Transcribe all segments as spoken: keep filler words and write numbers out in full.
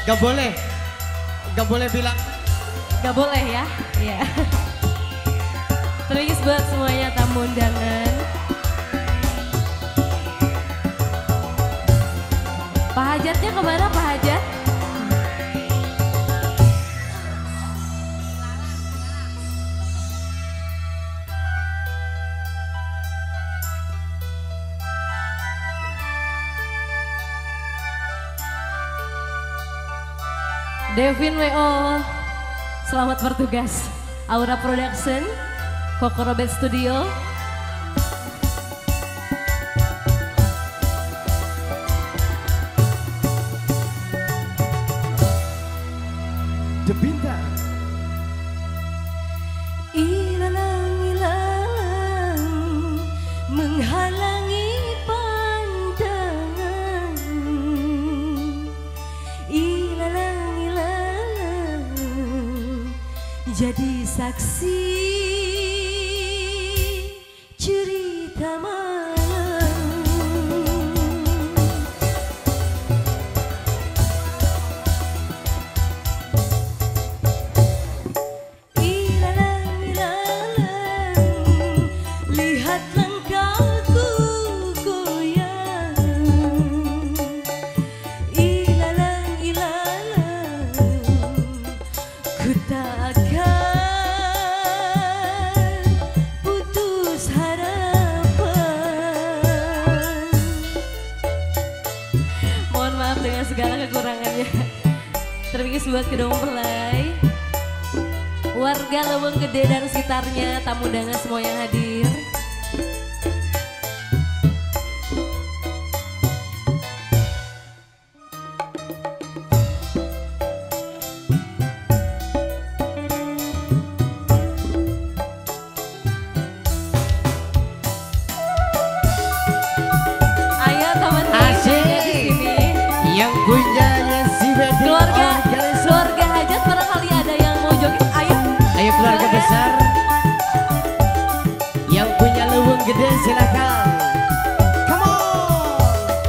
Gak boleh, gak boleh bilang. Gak boleh ya, iya. Terus buat semuanya tamu undangan. Pak Hajatnya kemana Pak Hajat? Devin W O, selamat bertugas. Aura Production, Koko Robert Studio. The Bintang. Ilalang-ilalang menghalangi pandangan. Ilalang-ilalang jadi saksi cerita malam. Ilalang-ilalang lihat langkahku goyang. Ilalang-ilalang ku tak akan putus harapan. Mohon maaf dengan segala kekurangannya. Terima buat Kedong Pelai, warga Leweng Gede dan sekitarnya, tamu undangan semua yang hadir. Ayo teman-teman di sini. Yang punyanya si wedding Keluarga, organizer. keluarga Hajat barangkali ada yang mau joget. Ayo. Ayo keluarga Silakan. besar. Yang punya lubung gede silakan. Come on.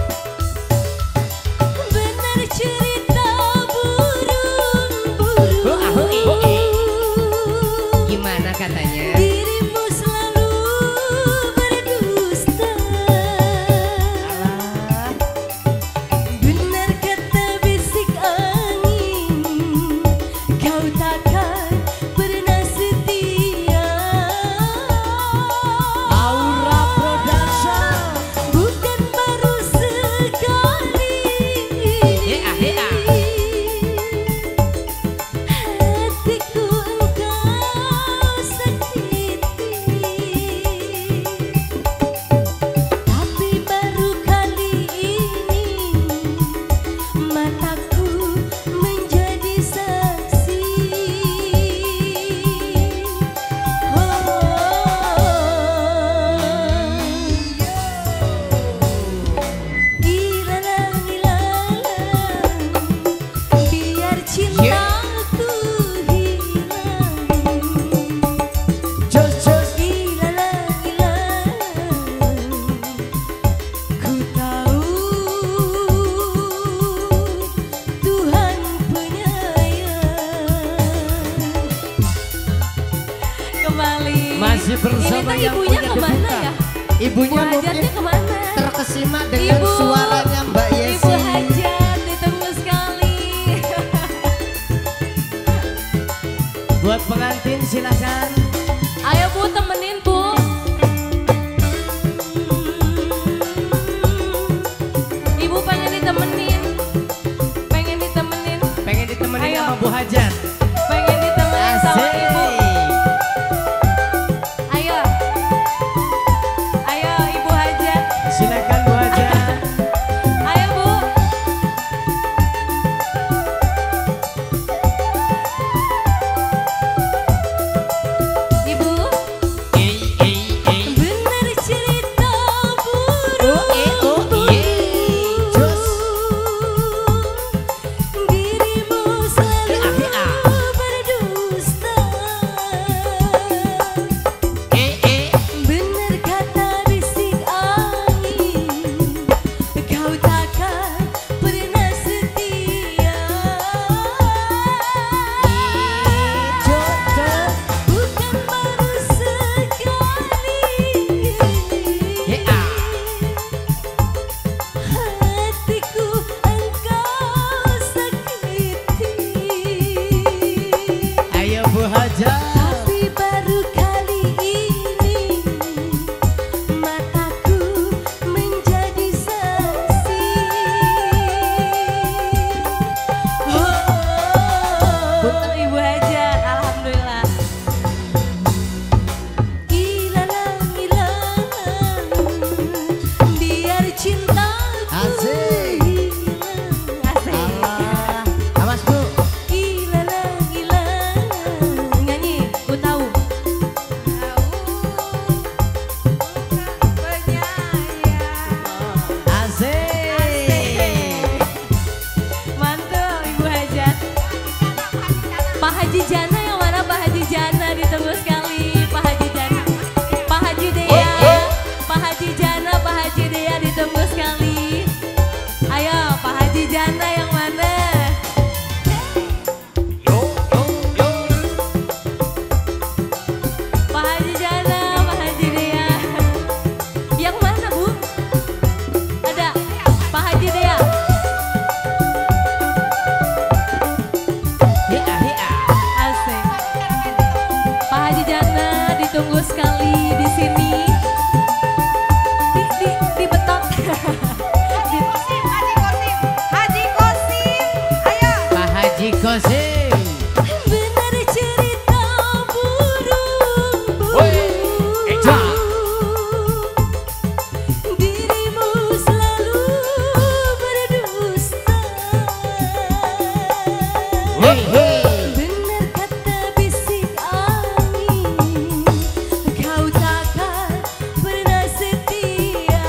Benar cerita burung-burung. Oh, ah, oh, eh, eh. Gimana katanya? Dirimu selalu berdusta. Alah. Benar kata bisik angin, kau takkan pernah setia. Aura Production. Bukan baru sekali ini. Ya, ya. Hatiku engkau sakiti. Tapi baru kali ini mataku menjadi saksi. Ilalang-ilalang biar cintaku hilang. Jos jos. Ilalang-ilalang ku tahu Tuhan penyayang. Kembali. Masih bersama Ini yang tuh ibunya punya kemana kebuka. ya? Ibunya Bu mungkin Hajatnya kemana? terkesima dengan Ibu, suaranya Mbak Ibu Yesi. Hajat ditunggu sekali. Buat pengantin silakan. Ayo Bu temenin Bu. Ibu pengen ditemenin. Pengen ditemenin. Pengen ditemenin Ayo. sama Bu Hajat. Pengen ditemenin sama Asik. Ibu. Ayo. Ayo Ibu Hajat. Silakan Bu Hajat. Ayo Bu. Ibu. Eh, eh, eh. Benar cerita Oh, eh, oh, iya. Jos. dirimu selalu Eh, ah, eh, ah. Haji Kosim. Benar cerita burung-burung, dirimu selalu berdusta. Hey, hey. Benar kata bisik angin, kau takkan pernah setia.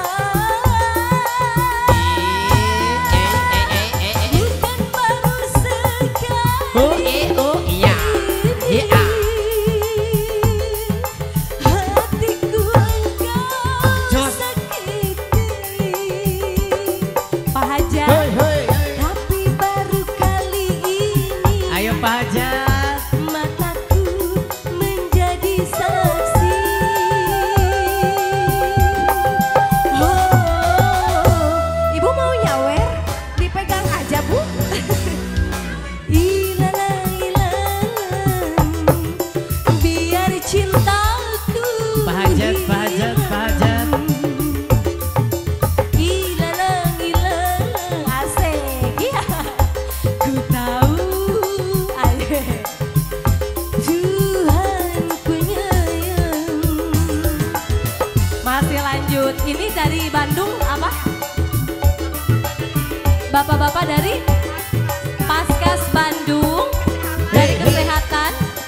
Bukan baru sekali. Oh, eh, oh, iya. Iya. Hatiku engkau Jos. sakiti, Pak Hajat. Hei, hei, hei. Tapi baru kali ini Ayo Pak Hajat. mataku menjadi saksi. Oh, Ibu mau nyawer? Dipegang aja, Bu. Ilalang, ilalang, biar cintaku Pak Hajat, Pak Hajat, Pak Hajat. Ilalang, ilalang, asik. Iya. Ku tahu, ayo. Tuhan penyayang. Masih lanjut. Ini dari Bandung apa? Bapak-bapak dari Paskas Bandung, dari kesehatan,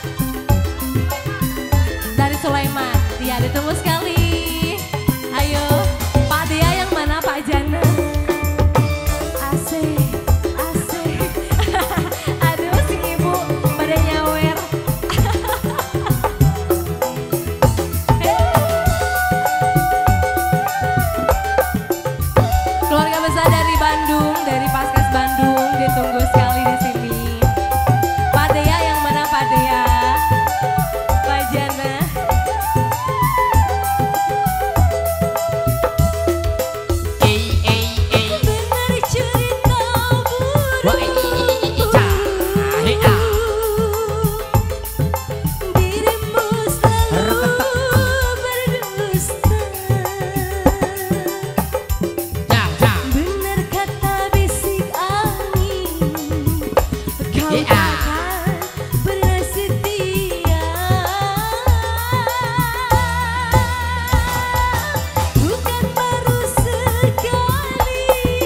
dari Sulaiman. Dia ditunggu sekali. Ayo, Pak Dea yang mana, Pak Jana? Asik, asik. Aduh, si ibu pada nyawer. Keluarga besar dari Bandung, dari Paskas Bandung, ditunggu sekali di sini. Pak Dea yang mana, Pak Dea? Pak Jana. Eh, eh, eh. Benar cerita Wah, eh, eh, eh, eh, eh, cah. Eh, ah. dirimu selalu berdusta. Cah, cah. Benar kata bisik angin, kau Ya. takkan pernah setia. Bukan baru sekali.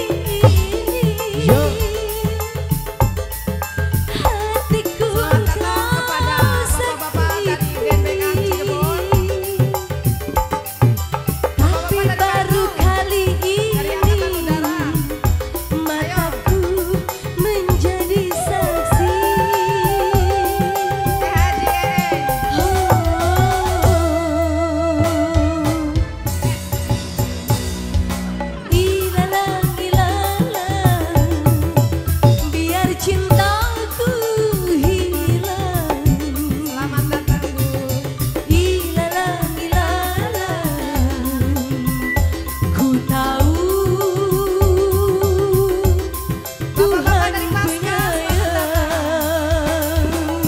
Yo. Hatiku Selamat datang kepada bapak-bapak dari Band Bengan Cirebon. Tapi baru kali Dari Angkatan ini Udara. mataku menjadi saksi. Teh Haji Ereng. Ilalang, ilalang, biar cintaku hilang. Selamat datang Bu. Ilalang, ilalang, ku tahu Bapak-bapak Tuhan dari Paskas, penyayang.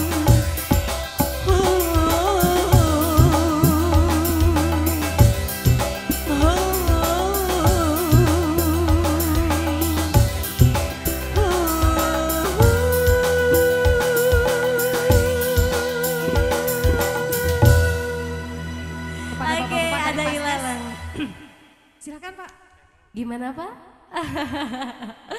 Kepada Oke, bapak-bapak dari ada Paskas. ilalang. Silakan Pak. Gimana, Pak?